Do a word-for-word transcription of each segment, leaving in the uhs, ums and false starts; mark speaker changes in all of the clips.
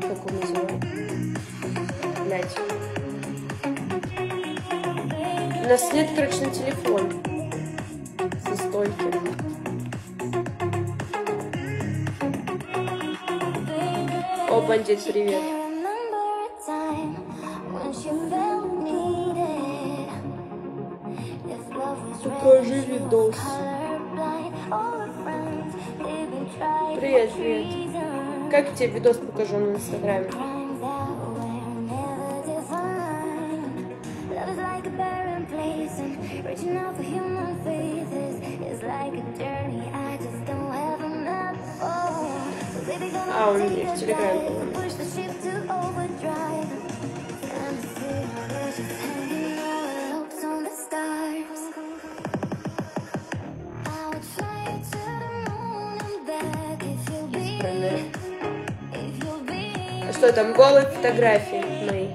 Speaker 1: Как он называется? Блять. У нас нет, короче, на телефон. Со стойки. О, бандит, привет. Покажи видос. Привет, привет. Как тебе видос покажу на инстаграме? А, он мне в телеграме, по-моему. А что там, голые фотографии мои?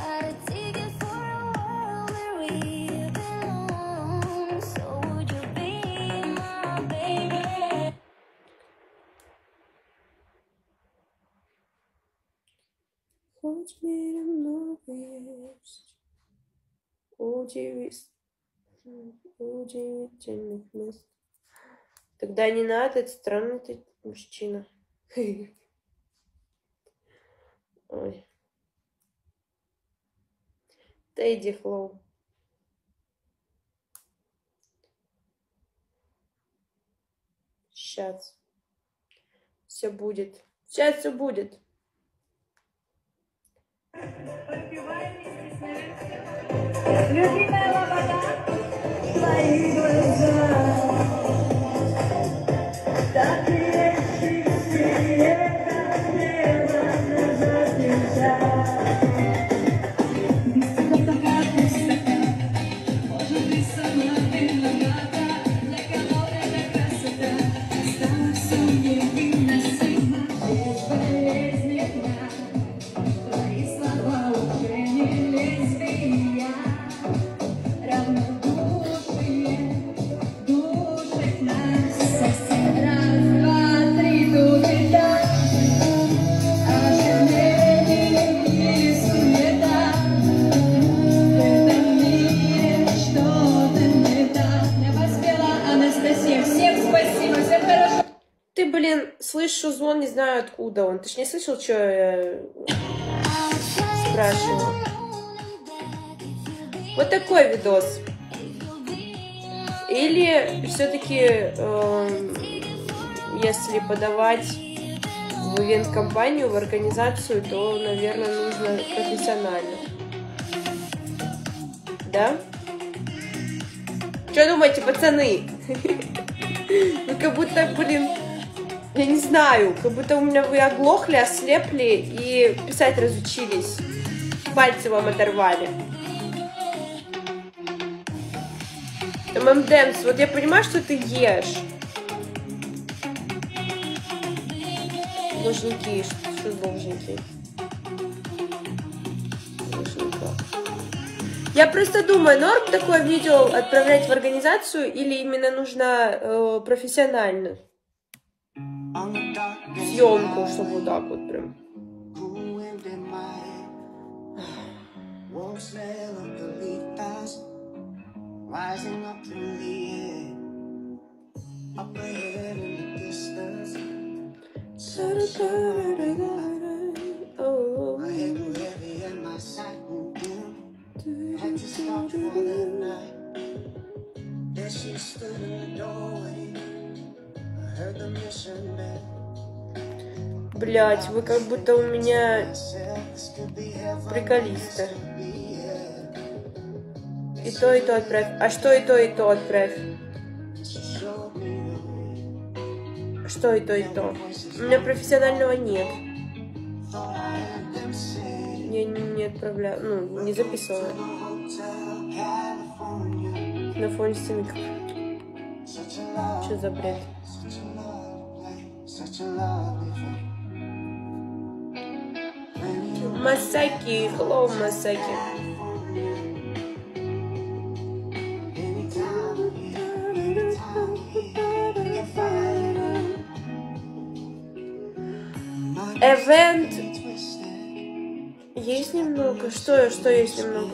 Speaker 1: Хоть в мире много есть удивительных мест. Тогда не надо, это странный ты мужчина. Ой. Тедди Флоу. Сейчас. Все будет. Сейчас все будет.
Speaker 2: Любимая лобода, твои глаза, так и есть чистые, как небо, назад нельзя. Может быть, сама виновата, для кого эта красота стала все невыносимо, безболезненно. Твои слова уже не лезвия.
Speaker 1: Ты, блин, слышу звон, не знаю откуда он. Ты ж не слышал, что я спрашивала? Вот такой видос. Или все-таки, э, если подавать в ивент-компанию, в организацию, то, наверное, нужно профессионально. Да? Что думаете, пацаны? Вы как будто, блин, я не знаю, как будто у меня вы оглохли, ослепли и писать разучились. Пальцы вам оторвали. эм эм Дэнс, вот я понимаю, что ты ешь. Должники, что, что должники? Должника. Я просто думаю, норм такое видео отправлять в организацию или именно нужно э, профессионально? Съемку, чтобы вот так вот прям. Rising up through the air, up ahead in the distance. My head grew heavy and my sight grew dim. Had to stop for the night. There she stood in the doorway. I heard the mission bell. Блять, вы как будто у меня приколисты. И то, и то отправь. А что и то, и то отправь? Что и то, и то? У меня профессионального нет. Я не отправляю, ну, не записывала. На фоне стены. Что за бред? Масаки, hello, Масаки. Event
Speaker 3: Есть немного. Что, что есть немного?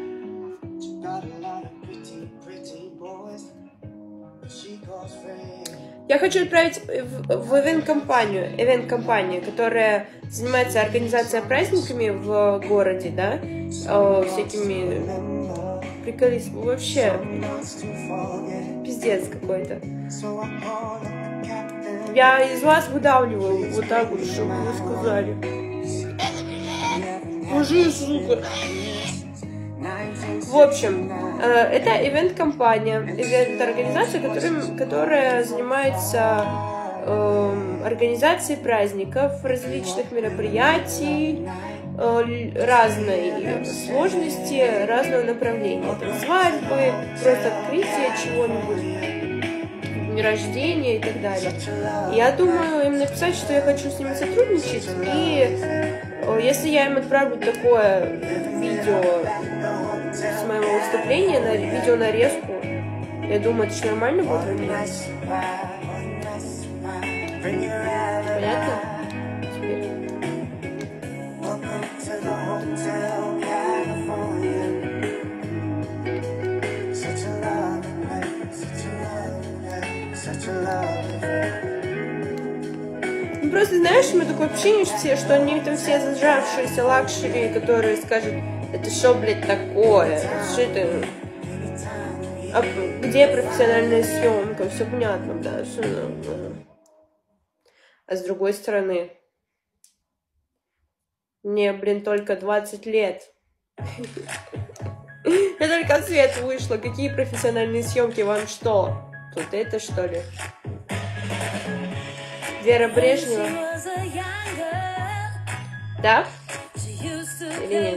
Speaker 3: Я хочу отправить в, в ивент-компанию, ивент-компанию, которая занимается организацией праздниками в городе, да, о, всякими приколистами. Вообще, пиздец какой-то. Я из вас выдавливаю вот так вот, чтобы вы сказали. Боже, сука. В общем, это ивент-компания, ивент-организация, которая, которая занимается э, организацией праздников, различных мероприятий, э, разной сложности, разного направления. Там свадьбы, просто открытие чего-нибудь, день рождения и так далее. Я думаю им написать, что я хочу с ними сотрудничать, и если я им отправлю такое видео с моего выступления, на видео нарезку, я думаю, это же нормально будет для меня. Понятно? Теперь. Ну, просто, знаешь, мы такое общение все, что они там все зажравшиеся лакшери, которые скажут, это что, блядь, такое? Что это? А где профессиональная съемка? Все понятно, да. Что... А с другой стороны, мне, блин, только двадцать лет. Я только в свет вышла. Какие профессиональные съемки? Вам что? Тут это, что ли? Вера Брежнева? Да? Или нет?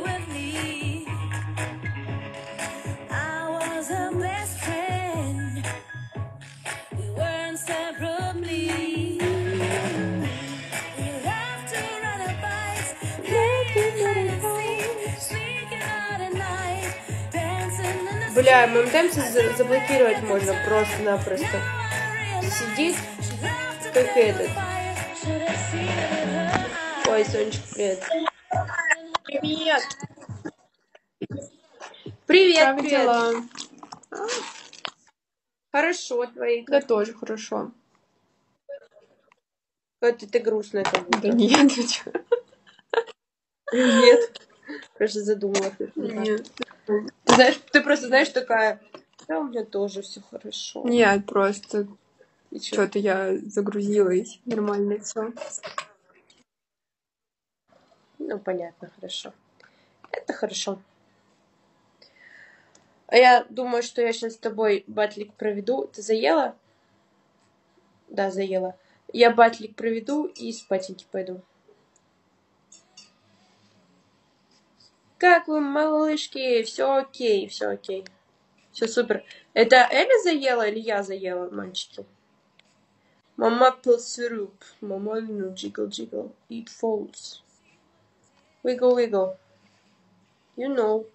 Speaker 3: Бля, мемтемси заблокировать можно просто-напросто. Сидит, как этот. Ой, Сонечка, привет. Привет. Привет,
Speaker 4: Как
Speaker 3: привет.
Speaker 4: дела?
Speaker 3: Хорошо, твои.
Speaker 4: Да тоже хорошо.
Speaker 3: Вот ты грустная как будто.
Speaker 4: Да нет, ты чё?
Speaker 3: Нет. Просто задумалась.
Speaker 4: Нет.
Speaker 3: Ты знаешь, ты просто знаешь такая, да, у меня тоже все хорошо.
Speaker 4: Нет, просто
Speaker 3: И чё?
Speaker 4: что-то я загрузилась. Нормально все.
Speaker 3: Ну, понятно, хорошо. Это хорошо. А я думаю, что я сейчас с тобой батлик проведу. Ты заела? Да, заела. Я батлик проведу и спатеньки пойду. Как вы, малышки? Все окей, все окей. Все супер. Это Эля заела или я заела, мальчики? Мама пил сироп. Мама, ну, jiggle, jiggle. Eat folds. Wiggle, wiggle. You know.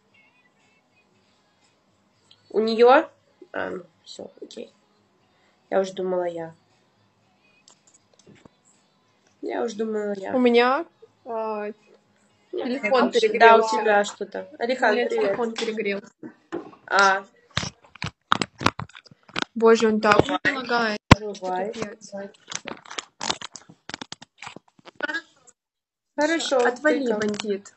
Speaker 3: У нее? А, ну, все, окей. Я уже думала я. Я уже думала я.
Speaker 4: У меня а, телефон
Speaker 3: Вообще,
Speaker 4: перегрелся.
Speaker 3: да, у тебя что-то.
Speaker 4: У
Speaker 3: Алихан,
Speaker 4: меня
Speaker 3: привет.
Speaker 4: телефон перегрелся.
Speaker 3: А,
Speaker 4: Боже, он так лагает.
Speaker 3: бывает.
Speaker 4: Капец.
Speaker 3: Хорошо.
Speaker 4: Отвали,
Speaker 3: ты как?
Speaker 4: бандит.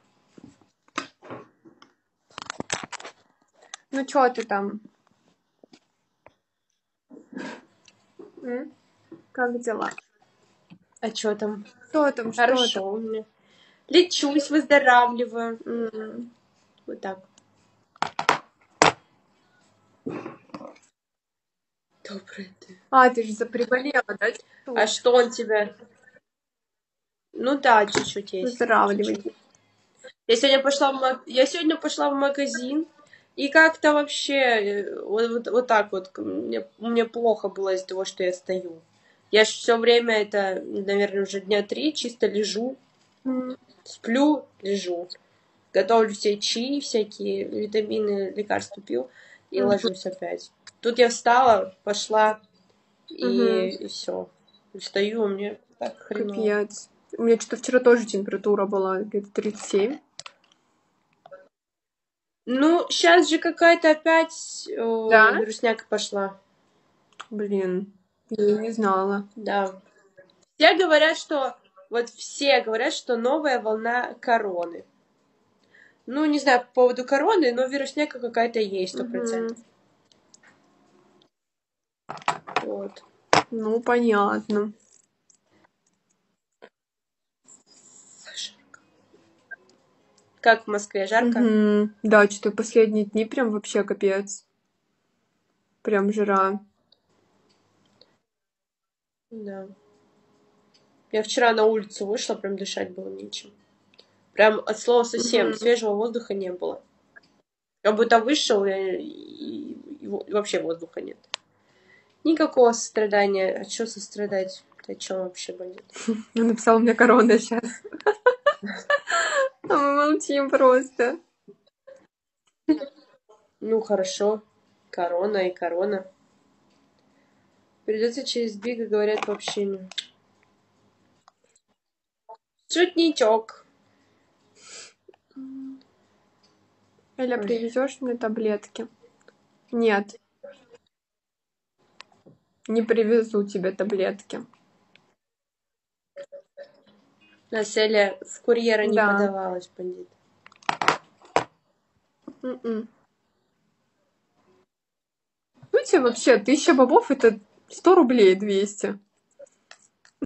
Speaker 4: Ну чё ты там? М? Как дела?
Speaker 3: А что там?
Speaker 4: Что там? Что
Speaker 3: Хорошо
Speaker 4: там?
Speaker 3: у меня. Лечусь, выздоравливаю.
Speaker 4: М.
Speaker 3: Вот так. Добрый ты.
Speaker 4: А, ты же заприболела, да?
Speaker 3: А что он тебя? Ну да, чуть-чуть есть.
Speaker 4: Выздоравливай.
Speaker 3: Чуть-чуть. Я сегодня пошла в маг... я сегодня пошла в магазин, и как-то вообще э, вот, вот, вот так вот мне, мне плохо было из-за того, что я стою. Я ж все время это, наверное, уже дня три чисто лежу,
Speaker 4: М.
Speaker 3: сплю, лежу. Готовлю все чаи, всякие витамины, лекарства пью и
Speaker 4: Мгм.
Speaker 3: ложусь опять. Тут я встала, пошла, и,
Speaker 4: Мгм.
Speaker 3: и все. Стою, мне так хреново.
Speaker 4: Капец. У меня что-то вчера тоже температура была где-то тридцать семь.
Speaker 3: Ну, сейчас же какая-то опять э,
Speaker 4: Да?
Speaker 3: вирусняка пошла.
Speaker 4: Блин, я не знала.
Speaker 3: Да. Все говорят, что... Вот все говорят, что новая волна короны. Ну, не знаю по поводу короны, но вирусняка какая-то есть, сто процентов.
Speaker 4: Мгм.
Speaker 3: Вот.
Speaker 4: Ну, понятно.
Speaker 3: Как в Москве, жарко?
Speaker 4: Мгм. Да, что-то последние дни прям вообще капец. Прям жара.
Speaker 3: Да. Я вчера на улицу вышла, прям дышать было нечем. Прям от слова совсем.
Speaker 4: Мгм.
Speaker 3: Свежего воздуха не было. Как будто вышел, и, и- и во- и вообще воздуха нет. Никакого сострадания. А что сострадать? О чем вообще будет?
Speaker 4: Он написал мне корона сейчас. А мы молчим просто.
Speaker 3: Ну, хорошо. Корона и корона. Придется через Бига, говорят, по общению. Шутничок.
Speaker 4: Эля,
Speaker 3: Ой.
Speaker 4: привезешь мне таблетки? Нет, не привезу тебе таблетки.
Speaker 3: Нас Эля в курьера не
Speaker 4: Да.
Speaker 3: подавалась, бандит.
Speaker 4: М-м. Ну тебе вообще, тысяча бобов это сто рублей двести.